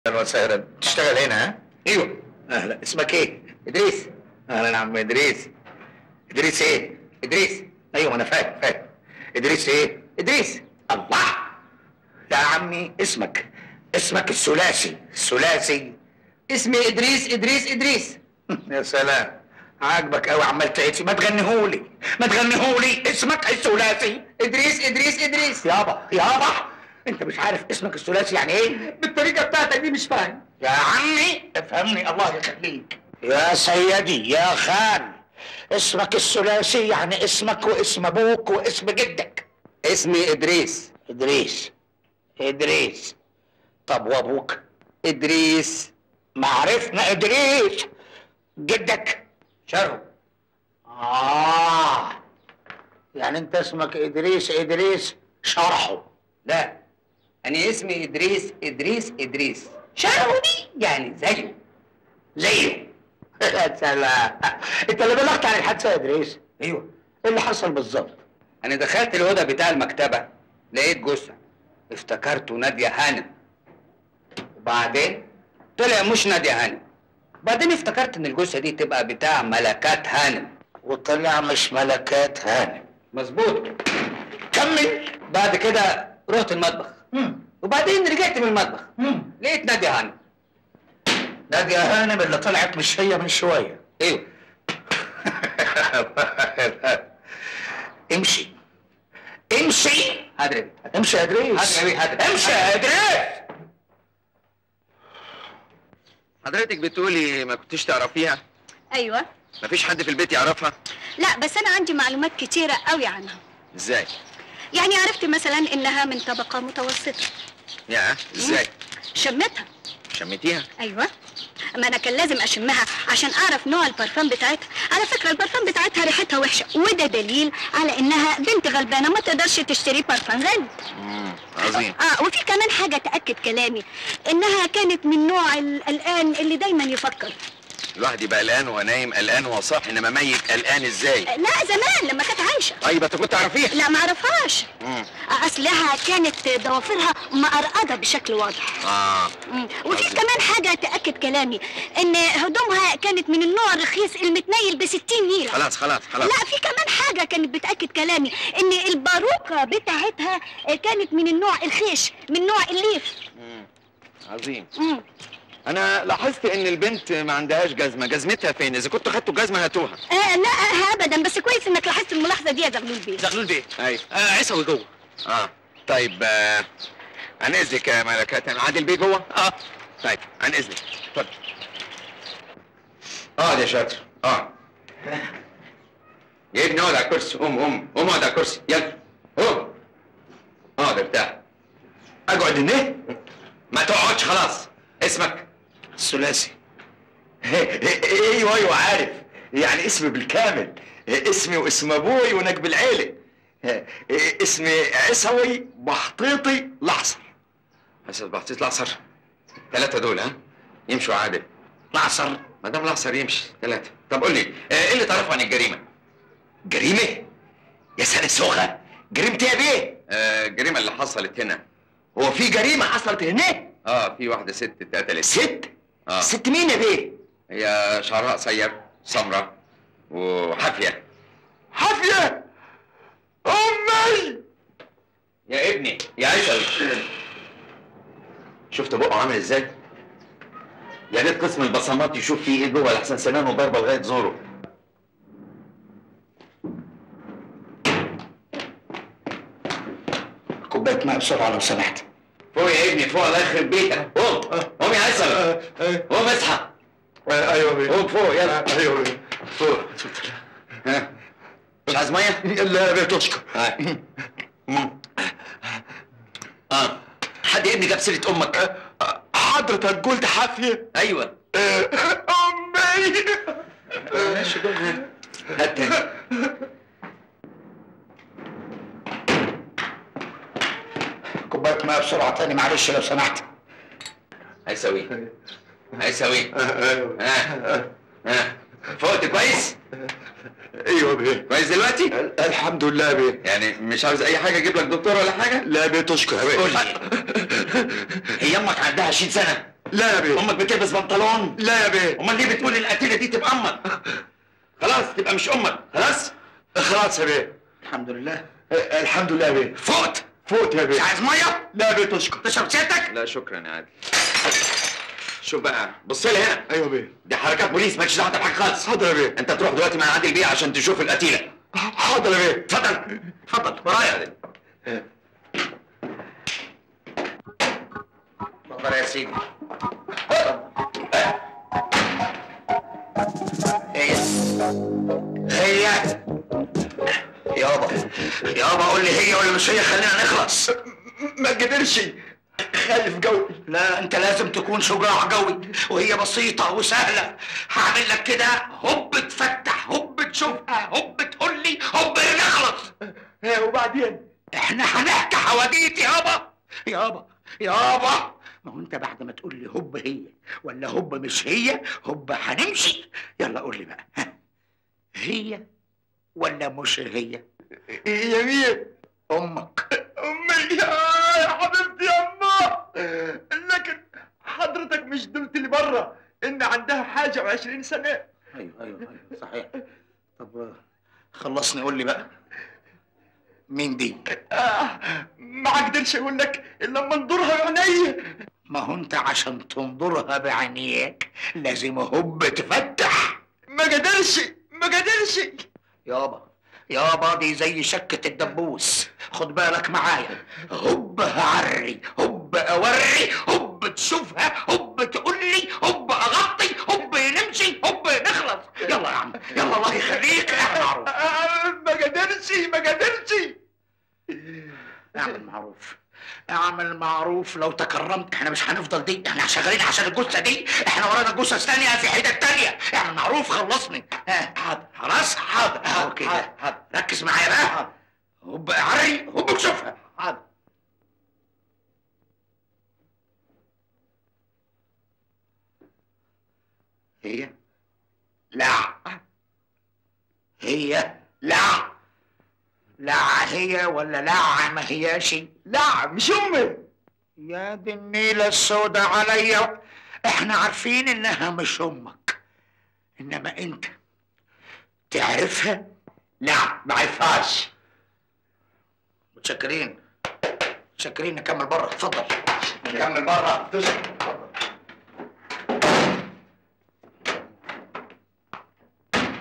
اهلا وسهلا. تشتغل هنا ها؟ ايوه. اهلا. اسمك ايه؟ ادريس. اهلا يا عم ادريس. ادريس ايه؟ ادريس. ايوه انا فاهم. ادريس ايه؟ ادريس. الله يا عمي اسمك الثلاثي. اسمي ادريس. يا سلام عاجبك قوي. عمال تعيش. ما تغنيهولي اسمك الثلاثي. ادريس. يابا انت مش عارف اسمك الثلاثي يعني ايه؟ بالطريقه بتاعتك دي مش فاهم. يا عمي افهمني الله يخليك. يا سيدي يا خال، اسمك الثلاثي يعني اسمك واسم ابوك واسم جدك. اسمي ادريس. طب وابوك؟ ادريس. ما عرفنا ادريس. جدك؟ شرو. يعني انت اسمك ادريس شرحه. لا، انا اسمي ادريس. شرو دي يعني زيه. يا سلام. انت اللي بلغت عن الحادثه يا ادريس؟ ايوه. ايه اللي حصل بالظبط؟ انا دخلت الهدى بتاع المكتبه، لقيت جثه، افتكرته ناديه هانم. وبعدين طلع مش ناديه هانم. بعدين افتكرت ان الجثه دي تبقى بتاع ملكات هانم. وطلع مش ملكات هانم. مظبوط. كمل. بعد كده رحت المطبخ. وبعدين رجعت من المطبخ. لقيت ناديه هانم. نادية هانم اللي طلعت مش هي من شوية؟ ايوه. امشي. هدري. امشي يا ادريس. امشي يا ادريس. حضرتك بتقولي ما كنتيش تعرفيها؟ ايوه. مفيش حد في البيت يعرفها؟ لا بس انا عندي معلومات كتيره قوي عنها. ازاي؟ يعني عرفت مثلا انها من طبقه متوسطه. يا ازاي؟ شمتها. شميتيها؟ ايوه. ما انا كان لازم اشمها عشان اعرف نوع البرفان بتاعتها. على فكره البرفان بتاعتها ريحتها وحشه، وده دليل على انها بنت غلبانه ما تقدرش تشتري برفان غالي. عظيم. وفي كمان حاجه تاكد كلامي، انها كانت من نوع القلقان اللي دايما يفكر. الواحد يبقى قلقان وهو نايم، قلقان وهو صاحي، انما ميت قلقان ازاي؟ لا زمان لما كانت عايشه. طيب انت كنت تعرفيها؟ لا ما اعرفهاش. اصلها كانت ضوافرها مقرقضه بشكل واضح. وفي كمان حاجه تاكد كلامي، ان هدومها كانت من النوع الرخيص المتنيل ب 60 نيله. خلاص. لا في كمان حاجه كانت بتاكد كلامي، ان الباروكه بتاعتها كانت من النوع الخيش، من نوع الليف. عظيم. انا لاحظت ان البنت ما عندهاش جزمه. جزمتها فين؟ اذا كنتوا خدتوا جزمه هاتوها. لا ابدا، بس كويس انك لاحظت الملاحظه دي يا زغلول بيه. زغلول بيه. ايوه. عيسوي جوه. طيب عن اذنك يا ملكات. عادل بيه جوه؟ طيب عن اذنك. اتفضل. اقعد يا شاطر. يا ابني اقعد على الكرسي. قوم اقعد على الكرسي. يلا قوم. اقعد ارتاح. اقعد هنا؟ ما تقعدش خلاص. اسمك؟ الثلاثي. ايوه عارف. يعني اسمي بالكامل. اسمي واسم ابوي ونجم العيله. اسمي عيسوي بحطيطي الأعصر. عيسوي بحطيطي الأعصر. 3 دول ها؟ يمشوا عادل. الأعصر. ما دام الأعصر يمشي 3. طب قول لي ايه اللي تعرفه عن الجريمه؟ جريمة؟ يا سنة سوخة. جريمة ايه يا بيه؟ الجريمه اللي حصلت هنا. هو في جريمة حصلت هنا؟ في واحده ست اتقتلت. ست؟ ست مين يا بيه؟ هي شعرها قصير، سمراء وحافيه. حافية؟ أمي! يا ابني يا عيسوي، شفت بقه عامل ازاي؟ يا ريت قسم البصمات يشوف فيه ايه جوه، لحسن سنانه ضربه لغايه زوره. كوباية ماء بسرعة لو سمحت. فوق يا ابني فوق، الله يخرب بيتك. قوم يا عيسوي. قوم اصحى. ايوه بيه. قوم فوق يلا. ايوه بيه. فوق. مش عايز ميه؟ لا يا بيه تشكر. حد يا ابني جاب سيره امك؟ حضرتك قلت حافيه؟ ايوه. امي. ماشي دول. هات تاني. كوباية ماء بسرعة تاني معلش لو سمحت. عيسوي. ايوه. فوقت كويس؟ ايوه بيه. كويس دلوقتي؟ الحمد لله بيه. يعني مش عاوز اي حاجه اجيب لك دكتور ولا حاجه؟ لا بيه تشكر يا بيه. قول لي، هي امك عندها 20 سنه؟ لا يا بيه. امك بتلبس بنطلون؟ لا يا بيه. امال ليه بتقول القتيله دي تبقى امك؟ خلاص تبقى مش امك، خلاص؟ خلاص يا بيه. الحمد لله. الحمد لله يا بيه. فوت. فوت يا بيه. مش عايز ميه؟ لا يا بيه تشكر. تشرب سيادتك؟ لا شكرا يا عادل. شوف بقى، بص لي هنا. ايوه يا بيه. دي حركات بوليس، مالكش دعوه بحاجه خالص. حاضر يا بيه. انت تروح دلوقتي مع عادل بيه عشان تشوف القتيله. حاضر يا بيه. اتفضل اتفضل ورايا. اتفضل يا سيدي. هي يابا قول لي هي ولا مش هي، خلينا نخلص. ما قدرش، خايف قوي. لا انت لازم تكون شجاع قوي، وهي بسيطة وسهلة. هعمل لك كده هوب تفتح، هوب تشوفها، هوب تقول لي، هوب نخلص. وبعدين؟ احنا هنحكي حواديت يابا. ما هو انت بعد ما تقول لي هوب هي ولا هوب مش هي، هوب هنمشي. يلا قول لي بقى، هي ولا مش هي؟ يا مين؟ امك. امي يا حبيبتي يا أما. لكن حضرتك مش قلت لي بره ان عندها حاجه و20 سنه؟ ايوه صحيح. طب خلصني قول لي بقى، مين دي؟ ما اقدرش اقول لك الا لما انظرها بعينيا. ما هو انت عشان تنظرها بعينيك لازم هوب تفتح. ما قدرش. يابا دي زي شكة الدبوس، خد بالك معايا. هوب هعري، هوب اوري، هوب تشوفها، هوب تقول لي، هوب اغطي، هوب نمشي، هوب نخلص. يلا يا عم يلا، الله يخليك. اعمل معروف. ما قدرش. اعمل معروف لو تكرمت. احنا مش هنفضل دي، احنا شغالين عشان الجثه دي، احنا ورانا جثث ثانيه في حتت ثانيه. اعمل معروف خلصني. حاضر خلاص. حاضر كده. ركز معايا بقى. هوب عري، هوب شوفها. حاضر. هي لا هي ولا لا ما هياش؟ لا مش امي. يا دي النيلة السوداء عليا. احنا عارفين انها مش امك، انما انت تعرفها؟ لا ما عرفهاش. متشكرين نكمل بره. اتفضل نكمل بره.